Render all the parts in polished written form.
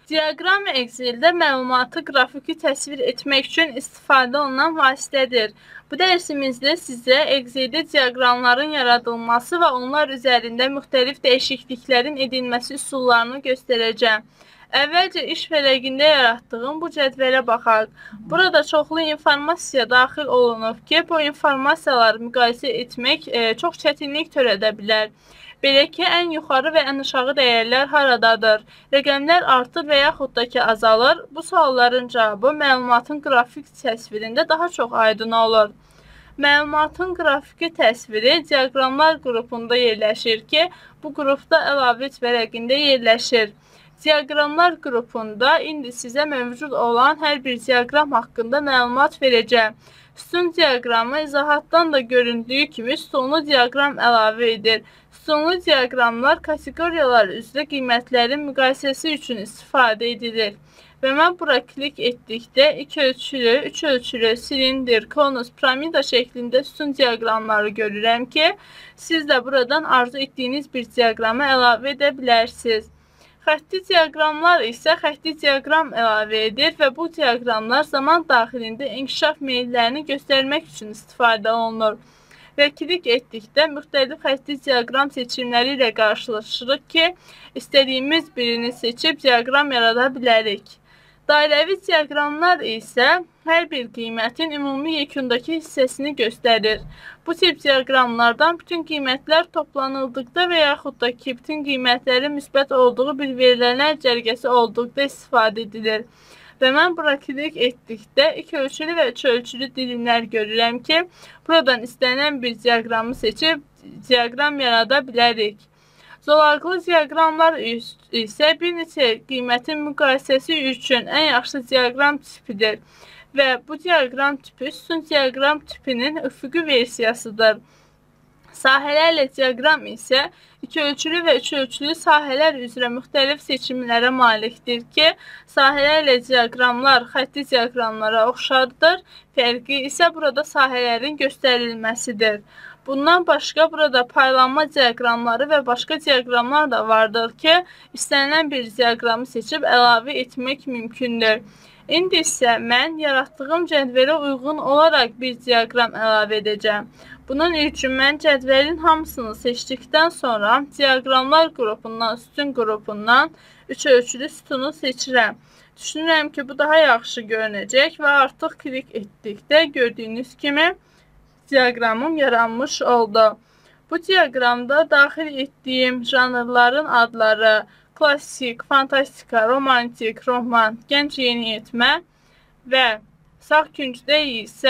Diaqram Excel'də məlumatı qrafiki təsvir etmək üçün istifadə olunan vasitədir. Bu dərsimizdə sizə Excel'də diaqramların yaradılması və onlar üzərində müxtəlif dəyişikliklərin edilməsi üsullarını göstərəcəm. Əvvəlcə iş vərəqində yaratdığım bu cədvələ baxaq. Burada çoxlu informasiya daxil olunub ki, bu informasiyaları müqayisə etmək çox çətinlik törədə bilər. Belə ki, ən yuxarı və ən aşağı dəyərlər haradadır? Rəqəmlər artır və yaxud da ki, azalır. Bu sualların cavabı məlumatın qrafik təsvirində daha çox aydın olur. Məlumatın qrafiki təsviri diaqramlar qrupunda yerləşir ki, bu qrupda əlavə vərəqində yerləşir. Diaqramlar qrupunda indi sizə mövcud olan hər bir diaqram haqqında məlumat verəcəm. Sütun diaqramı izahatdan da göründüyü kimi sütunlu diaqram əlavə edir. Sütunlu diaqramlar kateqoriyalar üzrə qiymətlərin müqayisəsi üçün istifadə edilir. Və mən bura klik etdikdə 2 ölçülü, 3 ölçülü, silindir, konus, piramida şəklində sütun diaqramları görürəm ki, siz də buradan arzu etdiyiniz bir diaqramı əlavə edə bilərsiniz. Xətti diaqramlar isə xətti diaqram əlavə edir və bu diaqramlar zaman daxilində inkişaf meyllərini göstərmək üçün istifadə olunur. Və klik etdikdə müxtəlif xətti diaqram seçimləri ilə qarşılaşırıq ki, istədiyimiz birini seçib diaqram yarada bilərik. Dairəvi diaqramlar isə hər bir qiymətin ümumi yekundakı hissəsini göstərir. Bu tip diaqramlardan bütün qiymətlər toplanıldıqda və yaxud da ki, bütün qiymətlərin müsbət olduğu bir verilənlər cərgəsi olduqda istifadə edilir. Və mən bura klik etdikdə 2 ölçülü və 3 ölçülü dilimlər görürəm ki, buradan istənilən bir diaqramı seçib diaqram yarada bilərik. Zolaqlı diaqramlar isə bir neçə qiymətin müqayisəsi üçün ən yaxşı diaqram tipidir. Və bu diaqram tipi sütun diaqram tipinin üfüqi versiyasıdır. Sahələrlə diaqram isə 2 ölçülü və 3 ölçülü sahələr üzrə müxtəlif seçimlərə malikdir ki, sahələrlə diaqramlar xətti diaqramlara oxşardır. Fərqi isə burada sahələrin göstərilməsidir. Bundan başqa burada paylanma diaqramları və başqa diaqramlar da vardır ki, istənilən bir diaqramı seçib əlavə etmək mümkündür. İndi isə mən yaratdığım cədvələ uyğun olaraq bir diaqram əlavə edəcəm. Bunun üçün mən cədvəlin hamısını seçdikdən sonra diaqramlar qrupundan, sütun qrupundan 3 ölçülü sütunu seçirəm. Düşünürəm ki, bu daha yaxşı görünəcək və artıq klik etdikdə gördüyünüz kimi diaqramım yaranmış oldu. Bu diaqramda daxil etdiyim janrların adları klassik, fantastika, romantik, roman, gənc yeniyetmə və sağ küncdə isə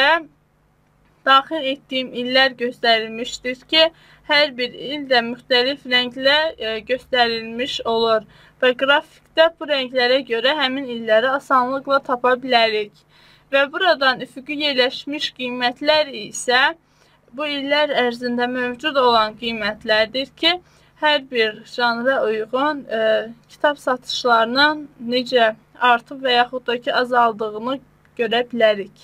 daxil etdiyim illər göstərilmişdir ki, hər bir il də müxtəlif rənglə göstərilmiş olur və qrafikdə bu rənglərə görə həmin illəri asanlıqla tapa bilərik. Və buradan üfüqi yerləşmiş qiymətlər isə bu illər ərzində mövcud olan qiymətlərdir ki, hər bir janra uyğun kitab satışlarının necə artıb və yaxud da ki, azaldığını görə bilərik.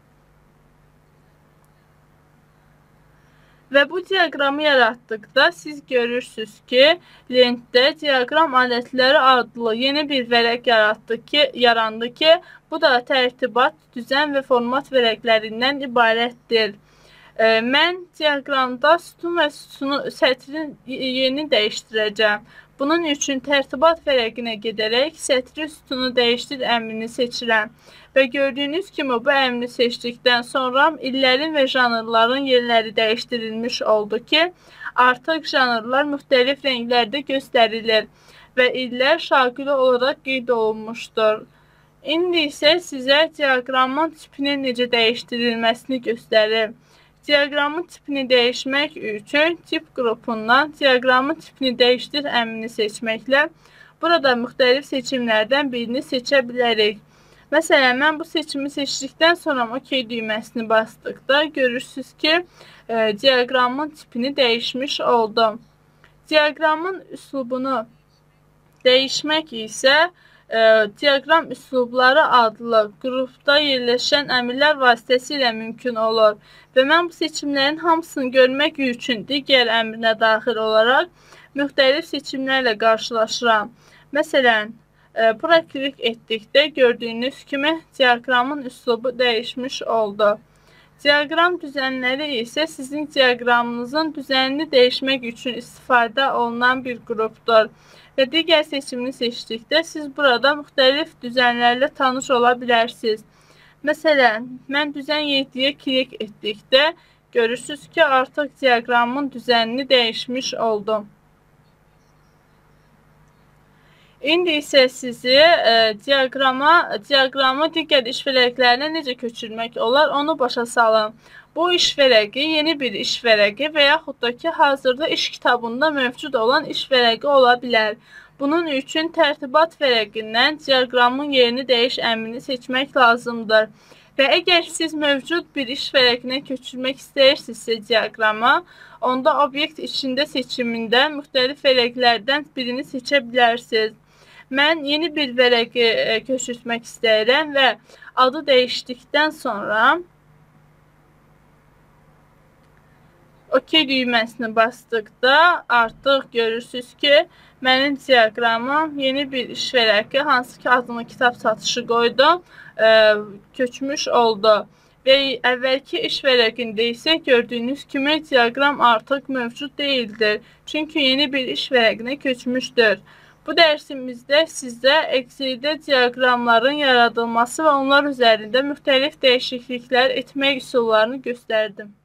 Və bu diaqramı yaratdıqda siz görürsünüz ki, lentdə diaqram alətləri adlı yeni bir vərəq yarandı ki, bu da tərtibat, düzən və format vərəqlərindən ibarətdir. Mən diaqramda sütun və sətrin yerini dəyişdirəcəm. Bunun üçün tərtibat vərəqinə gedərək sətri sütunu dəyişdir əmrini seçirəm. Və gördüyünüz kimi bu əmri seçdikdən sonra illərin və janrların yerləri dəyişdirilmiş oldu ki, artıq janrlar müxtəlif rənglərdə göstərilir və illər şaqili olaraq qeyd olunmuşdur. İndi isə sizə diaqramın tipinin necə dəyişdirilməsini göstərir. Diaqramın tipini dəyişmək üçün tip qrupundan diaqramın tipini dəyişdir əmrini seçməklə burada müxtəlif seçimlərdən birini seçə bilərik. Məsələn, mən bu seçimi seçdikdən sonra OK düyməsini basdıqda görürsünüz ki, diaqramın tipini dəyişmiş oldum. Diaqramın üslubunu dəyişmək isə diaqram üslubları adlı qrupda yerləşən əmrlər vasitəsilə mümkün olur. Və mən bu seçimlərin hamısını görmək üçün digər əmrinə daxil olaraq müxtəlif seçimlərlə qarşılaşıram. Məsələn, Bura klik etdikdə gördüyünüz kimi diaqramın üslubu dəyişmiş oldu. Diaqram düzənləri isə sizin diaqramınızın düzənini dəyişmək üçün istifadə olunan bir qrupdur. Və digər seçimini seçdikdə siz burada müxtəlif düzənlərlə tanış ola bilərsiniz. Məsələn, mən düzən 7-yə klik etdikdə görürsünüz ki, artıq diaqramın düzənini dəyişmiş oldum. İndi isə sizi diaqramı digər iş vərəqlərinə necə köçürmək olar, onu başa salın. Bu iş vərəqi yeni bir iş vərəqi və yaxud da ki, hazırda iş kitabında mövcud olan iş vərəqi ola bilər. Bunun üçün tərtibat vərəqindən diaqramın yerini dəyiş əmrini seçmək lazımdır. Və əgər siz mövcud bir iş vərəqinə köçürmək istəyirsinizsə diaqramı, onda obyekt içində seçimində müxtəlif vərəqlərdən birini seçə bilərsiniz. Mən yeni bir vərəqi köçürtmək istəyirəm və adı dəyişdikdən sonra OK düyməsini basdıqda artıq görürsünüz ki, mənim diaqramım yeni bir iş vərəqi, hansı ki adını kitab satışı qoydum, köçmüş oldu. Və əvvəlki iş vərəqində isə gördüyünüz kimi diaqram artıq mövcud deyildir. Çünki yeni bir iş vərəqinə köçmüşdür. Bu dərsimizdə sizə Excel'də diaqramların yaradılması və onlar üzərində müxtəlif dəyişikliklər etmək üsullarını göstərdim.